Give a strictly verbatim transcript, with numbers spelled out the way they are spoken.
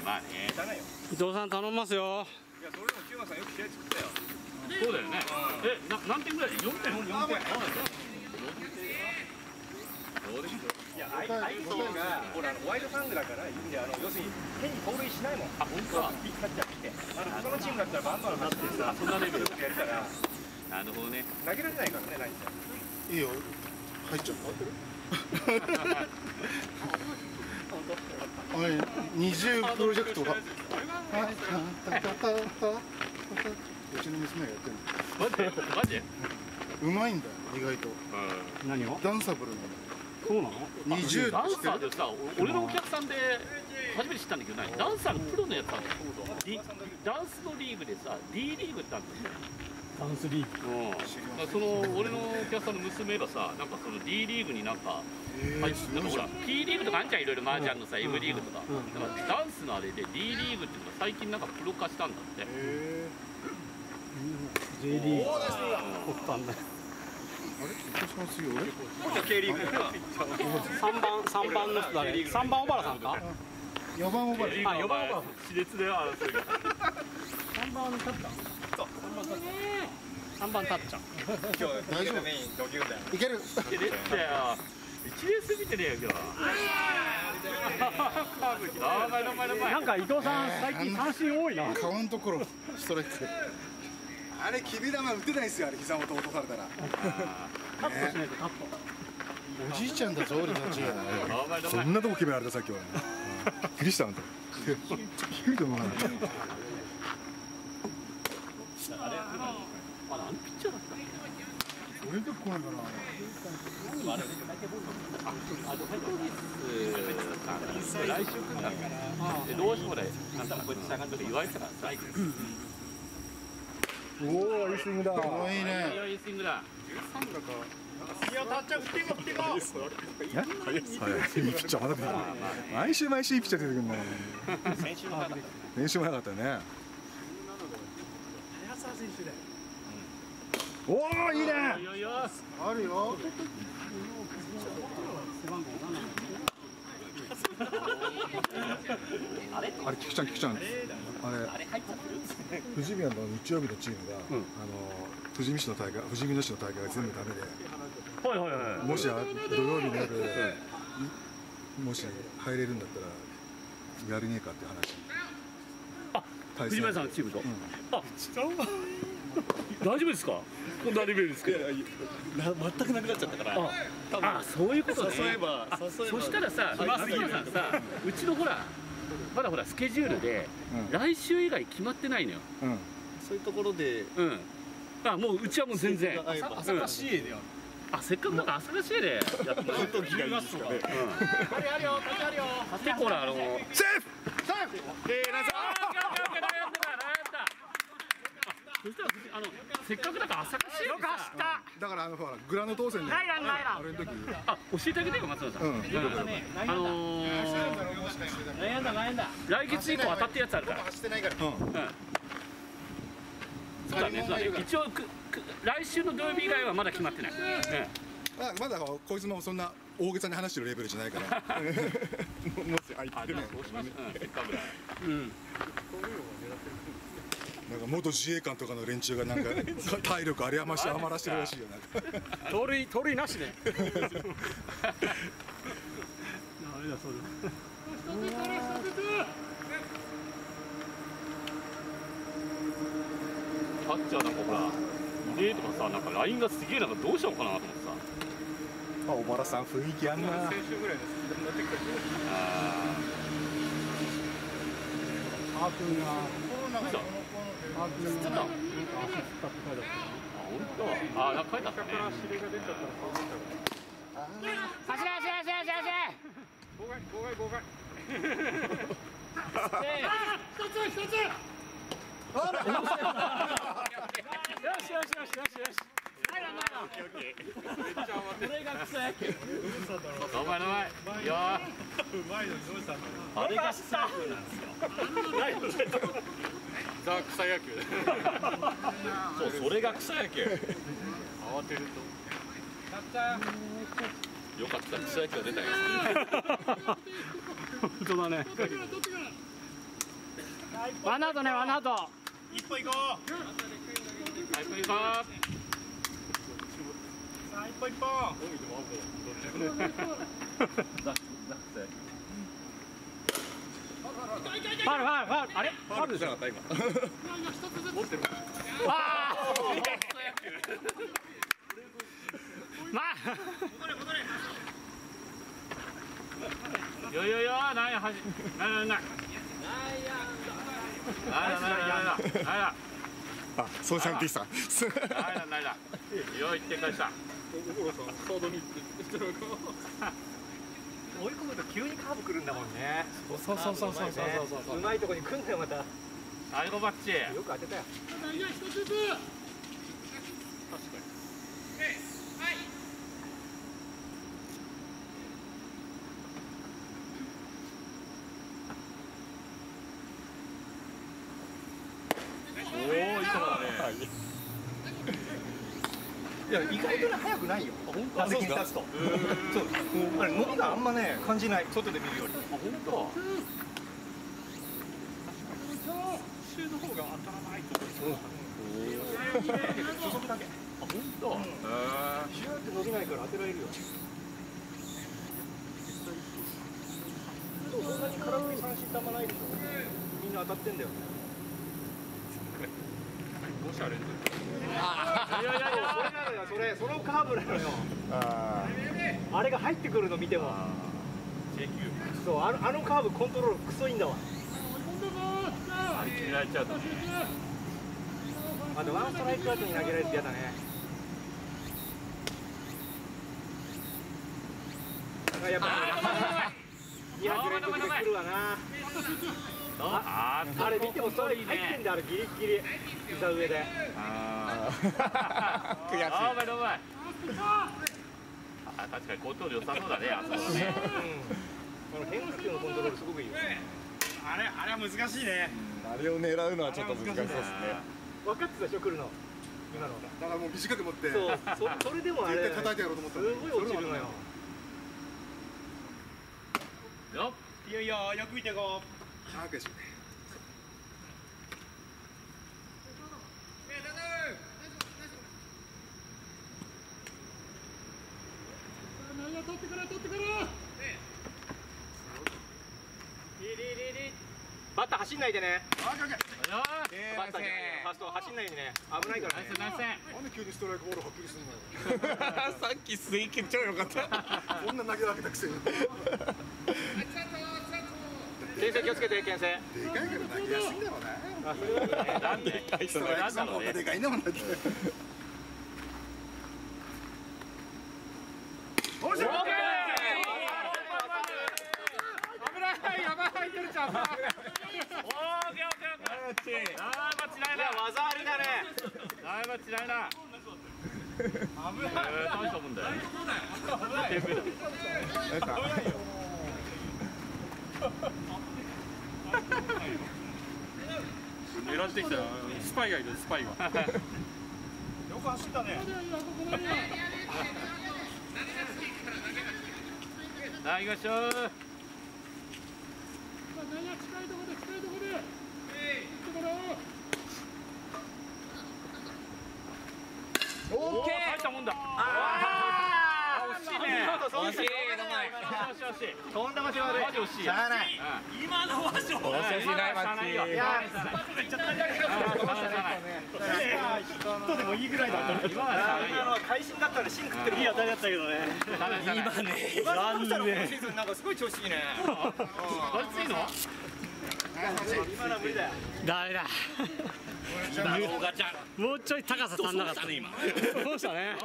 まあね。 伊藤さん頼みますよ。 いや、それでもキューマさんよく試合作ったよ。 そうだよね。え、な何点ぐらい？四点？四点。どうですよ。 いや、相手がほらワイドファングだからいいんで、あの要するに変に盗塁しないもん。 あ、本当だ。 ピッキャッチャー来て、あの他のチームだったらバンバン走ってさ、 そんなレベルやるから。 なるほどね。 投げられないからね、何せ。 いいよ。入っちゃう。おい、二重プロジェクトが。うちの娘がやってるマジ？マジ？ の。うまいんだよ、意外と。 何を？ ダンサブルなの。 そうなの？ 二重ダンサーでさ、俺のお客さんで初めて知ったんだけど、何？ダンサーのプロのやつあるの？ダンスのリーグでさ、D リーグってあるんだよね。 ダンスリーグ。 うん。その俺のお客さんの娘がさ、なんかその D リーグになんか。はい、なんかほら P リーグとかあんじゃん、いろいろ麻雀のさ M リーグとか、なんかダンスのあれで D リーグっていうのが最近なんかプロ化したんだって。 J リーグ。おったんだ。 あれ？伊藤さん次俺？ じゃ K リーグ。 三番三番の人誰？三番小原さんか？ 四番オーバー。 あ、四番小原さん。 熾烈だよ争いが。 三番タッチャー。そう。三番タッチャー。 今日大丈夫メインドキューだよ。 いける。 いけねえんだよ。一年過ぎてねえよ今日。 なんか伊藤さん最近三振多いな。 カウントコロストライク。 あれきびだま打てないですよ、あれ膝元落とされたら。 カットしないとカット。 おじいちゃんだぞ俺たち。 そんなとこ決められたさっきは。びっくりしたあんた。低いと思うな。 あれあのピッチャーだったっけ？ 俺のとこ来ないかな。 あれ、あのヘッドリスさん、来週来るんだから、でどうしてもね、なんだかこいつ下がって言われたからストライクです。 おお、いいスイングだ。 かわいいね。 いいスイングだ。 いや、タッチャー振っていこう、振っていこう。 早い、いいピッチャーまだ出てくる。毎週毎週いいピッチャー出てくるね。 先週もなかった。 練習もなかったよね。 早沢選手で。 おお、いいね。 いやいや、 あるよ。 あれ、菊ちゃん、菊ちゃん。あれ。富士宮の日曜日のチームが、あの富士見市の大会、富士見野市の大会が全部ダメで。 はいはいはい。 もし土曜日の夜、もし入れるんだったらやれねえかって話。 あ、藤村さんのチームと。あ、大丈夫ですか？こんなレベルですけど。全くなくなっちゃったから。あ、そういうことね。そういえば、そしたらさ、藤村さんさ、うちのほら、まだほらスケジュールで来週以外決まってないのよ。 そういうところで、 うん。あ、もううちはもう全然。 朝霞市営でやる。 あ、せっかくだから朝霞市営でやってもらうと気がいいですかね。あるあるよ、あるよ。結構なあの。セーフ。セーフ。ええ、なんか。そしたらあのせっかくだから朝霞市営でさ。 だからあのほらグランド当選で。 ないらんないらん。 あれの時。 あ、教えてあげてよ松村さん。うん。あの悩んだ悩んだ。来月以降当たったやつあるから。 走ってないから。 うん。そうだね、そうだね。一応くく来週の土曜日以外はまだ決まってない。 あ、まだこいつもそんな大げさに話してるレベルじゃないから。もし入ってね。 そうします。せっかくだ。うん。 なんか元自衛官とかの連中がなんか体力あり余し余らしてるらしいよ。なんか盗塁盗塁なしで。ダメだそうです。 キャッチャーなんかほらリレーとかさ、なんかラインがすげえなんかどうしようかなと思ってさ。 あ、小原さん雰囲気あんな。 先週ぐらいのスピードになってくる。 ああー君がコロナがこの子の。 あー君がなんか足つったって書いてあったな。 あ、本当。あ、なんか書いてあったね。 から指令が出ちゃったらそうなっちゃう。 走れ走れ走れ走れ走れ。 妨害妨害妨害。 一つ一つ。よしよしよしよしよし。ないなないな。 めっちゃ余ってる。 これが草野球。 お前の前。いやうまいのにどうしたんだろう。 あれが草野球なんですよ。 ザ草野球。 そう、それが草野球。 慌てると。 よかった、草野球が出たよ。 本当だね。 ワンアウトね、ワンアウト。 一歩行こう。 はい、行こう。 さあ一歩一歩。 ファウルファウルファウル、あれ？ファウルじゃなかった今。持ってる。ああ。まあ。 よいよいよ、なんや、はじ、なんや、なんや。なんや、なんや、なんや、なんや。 あ、そうさんでした。 なんや、なんや。よい、一点返した。 追い込むと急にカーブ来るんだもんね。 そうそうそうそうそうそうそう。 うまいとこに来んだよまた。よ最後バッチ。 く当てたよ。 おお、いいとこだね。 いや意外とね速くないよ。打席に立つと。そう。あれ伸びがあんまね感じない。外で見るより。 あ、本当。 周の方が当たらないと。初速だけ。 あ、本当。へえ。 シューって伸びないから当てられるよ。そんなに空振り三振たまないでしょ。みんな当たってんだよ。 どうしたらいいんだよ。 いやいやいや、それなのよ、それ、そのカーブなのよ。ああれが入ってくるの見ても。そう、あの、あのカーブコントロールクソいいんだわ。 あれ決められちゃうとね。 あとワンストライクアウトに投げられて嫌だね。あ、やっぱり。にひゃく連続で来るわな。あ、あれ見てもそれ入ってんだ、あれギリギリ膝上で。 ああ。悔しい。あ、うまい、うまい。あ、確かにコントロール良さそうだね、あそこはね。 この変化球のコントロールすごくいいよ。 あれあれは難しいね。 あれを狙うのはちょっと難しそうですね。 分かってたでしょ、来るの。今の。 だからもう短く持ってそう、そそれでもあれ。 絶対叩いてやろうと思ったすごい落ちるのよ。 よっ。 いいよいいよ、よく見ていこう。 あ、悔しい。 バッター走んないでね。 あ、オッケーオッケー。 よバッターじゃないよ。ファースト走んないでね。危ないからね。 ナイスナイなんで急にストライクボールはっきりするのよ。 さっき水球超良かった。 こんな投げ分けたくせに。 牽制気をつけて、牽制。 でかいから投げやすいんだろうね。 あ、それはいいね。 なんでストライクさんこんなでかいんだもんだって。おっしゃ。 オーケーオッケーオッケー。ナイスバッチないな。 技ありだね。 ナイスバッチないな。危ない。大したもんだよ。テープだ。狙ってきたスパイがいる、スパイが。よく走ったね。 さあ行きましょう。オーケー。入ったもんだ。ああ、惜しいね。惜しい。惜しい惜しい。 とんだ場所まで。 マジ惜しい。 しゃあない。 今のはしょうがない。 惜しいないマッチ。 いや、めっちゃ大変だった。ヒットでもいいぐらいだった。今のは会心だったらシンクってるいい当たりだったけどね。 今ね。 残念。シーズンなんかすごい調子いいね。 あれついの？ 今のは無理だよ。 ダメだ。もうちょい高さ足んなかったね今。そうしたね。